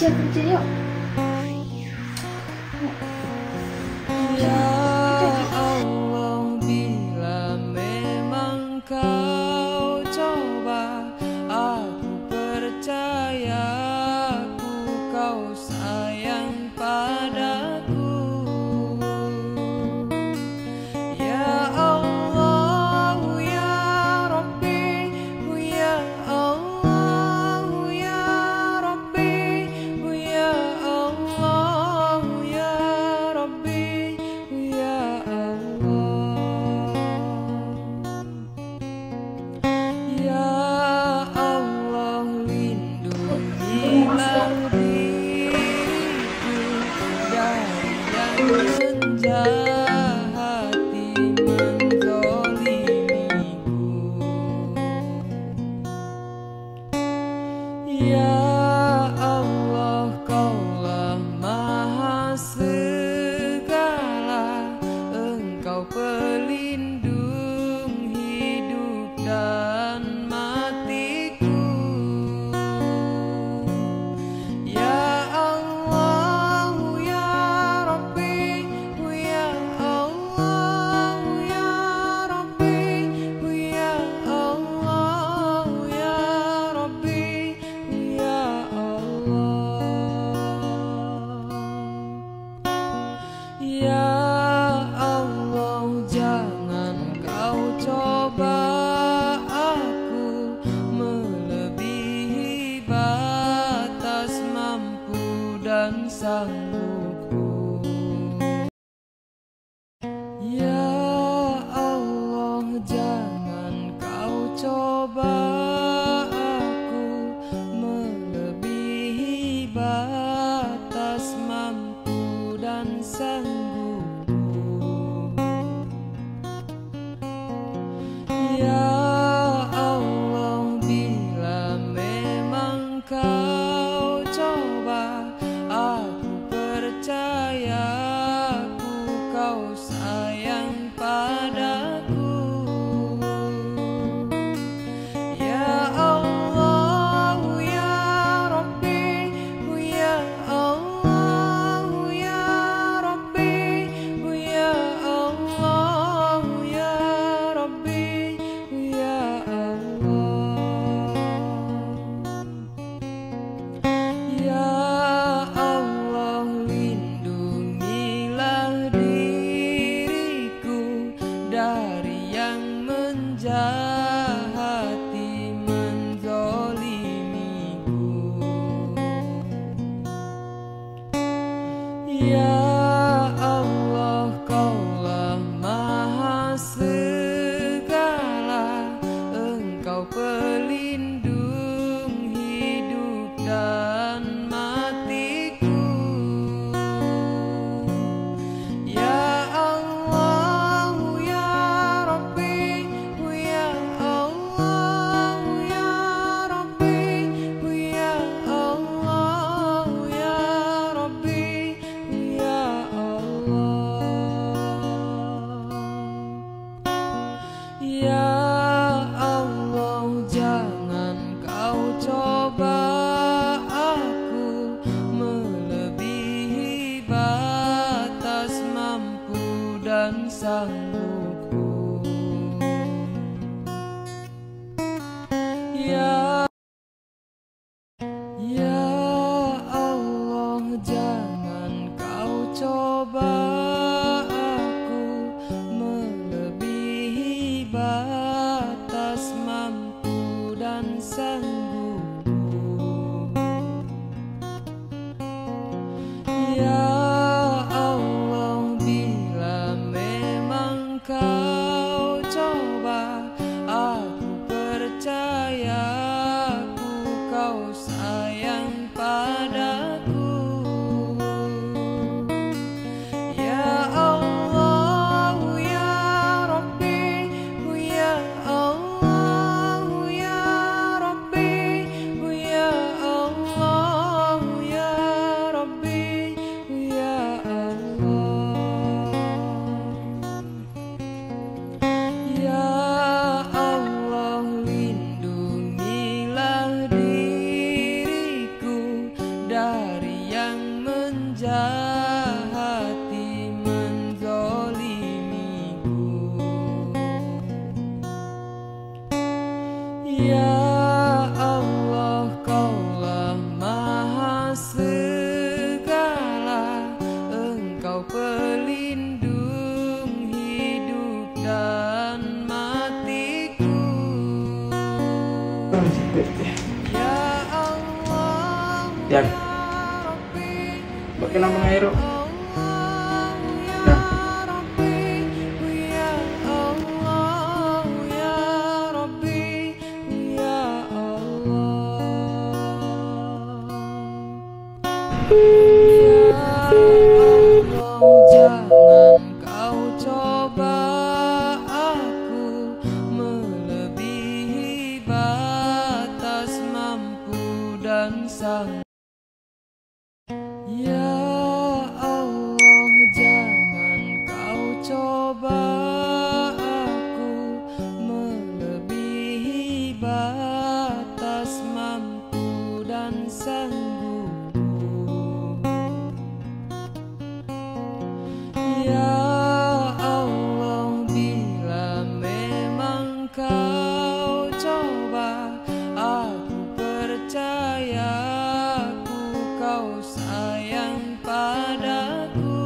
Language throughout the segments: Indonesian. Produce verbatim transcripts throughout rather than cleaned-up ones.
kerja kerja yuk. Ya Allah, bila memang kau coba, aku percaya aku kau sayang padaku. Ya Allah, ya Rabbi, ya Allah, ya Rabbi, ya Allah, ya Rabbi, ya Allah. Ya Allah, lindungilah diriku dari yang menjahati menzolimiku. Ya Allah, Kaulah Maha Segala, Engkau pelindung hidup dan matiku. Ya Allah, ya Rabbi, ya Allah, ya Rabbi, ya Allah, ya Rabbi, ya Allah. Ya Allah, jangan kau coba aku melebihi batas mampu dan sanggupku. Ya Allah, jangan kau coba aku melebihi batas mampu dan sanggupku. Ya Allah, bila memang kau coba, aku percaya aku kau sayang padaku. Ya Allah, ya Rabbi, ya Allah, ya Rabbi, ya Allah, ya Rabbi, ya Allah. Ya Allah, lindungilah diriku dari yang menjahati menzolimiku. Ya Allah, Kaulah Maha Segala, Engkau pelindung hidup dan matiku. Ya Allah, ya Rabbi, ya Allah, ya Rabbi, ya Allah, ya Rabbi, ya Allah. Ya Allah, jangan kau coba aku melebihi batas mampu dan sanggupku. Ya Ya Allah, jangan kau coba aku melebihi batas mampu dan sanggupku. Ya Allah, bila memang kau coba, aku percaya aku kau sayang padaku. Ya Engkau pelindung hidup dan matiku. Ya Allah, Ya, ya Rabbi, pakai nama air. Allah, ya Rabbi, ya Allah, ya Rabbi, ya Allah. Ya Allah, jangan kau coba aku melebihi batas mampu dan sang. Ya Allah, jangan kau coba aku melebihi batas mampu dan sanggupku. Ya Allah, bila memang kau coba, aku percaya aku kau sayang padaku.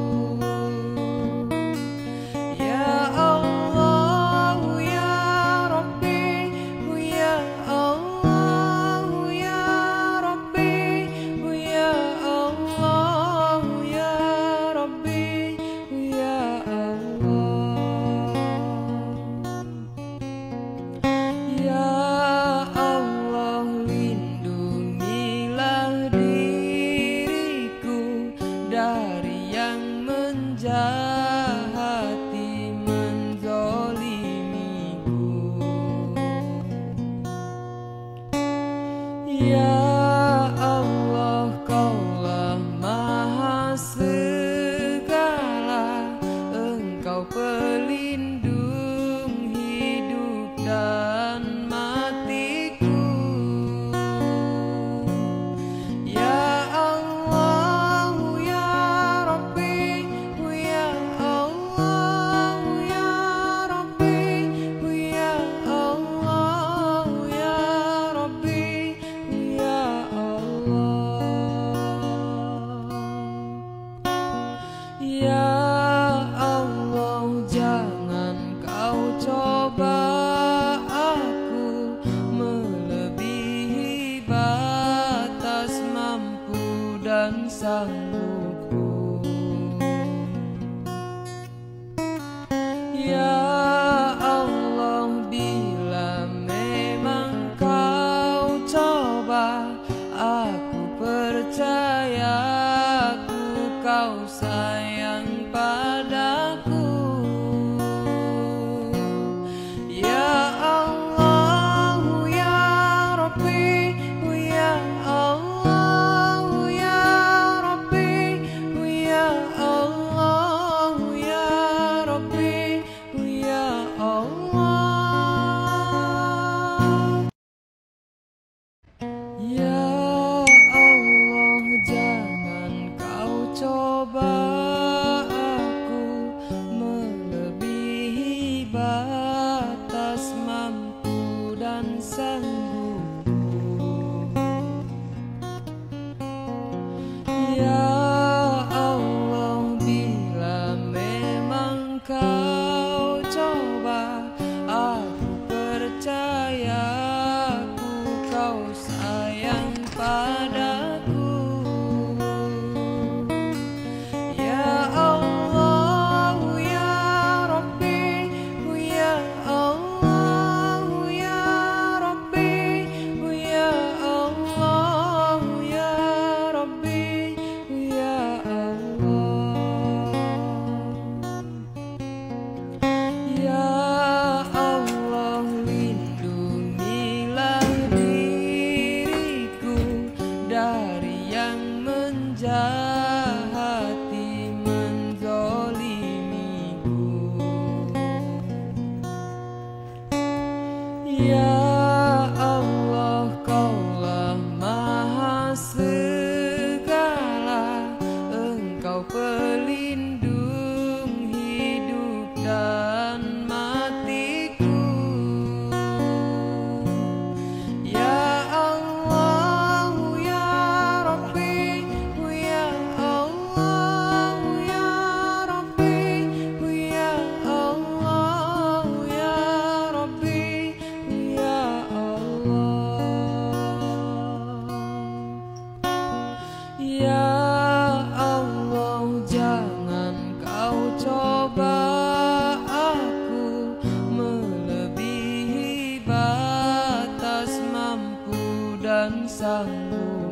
Ya Allah, ya Rabbi, ya Allah, ya Rabbi, ya Allah, ya Rabbi, ya Allah. Ya Allah, lindungilah diriku dari yang menjahati, menzolimiku. Ya Allah, Kaulah Maha Segala, Engkau pelindung hidup dan matiku. Ya Allah, ya Rabbi, ya Allah, ya Rabbi, ya Allah, ya Rabbi, ya Allah. Ya Allah, jangan kau coba aku melebihi batas mampu dan sanggupku. Ya Allah, bila memang kau coba, aku percaya aku kau sayang padaku. Ya Allah, ya Rabbi, ya Allah, ya Rabbi, ya Allah, ya Rabbi, ya Allah. Ya Allah, jangan kau coba aku melebihi batas mampu dan sanggupku. Ya Allah, bila memang kau coba, aku percaya aku kau sayang padaku. Ya Allah, ya Rabbi, ya Allah, ya Rabbi, ya Allah, ya Rabbi, ya Allah. Ya Allah, lindungilah diriku dari yang menjahati, menzolimiku. Ya Allah, Kaulah Maha Segala, Engkau pelindung hidup dan matiku. Ya Allah, ya Rabbi, ya Allah, ya sanggup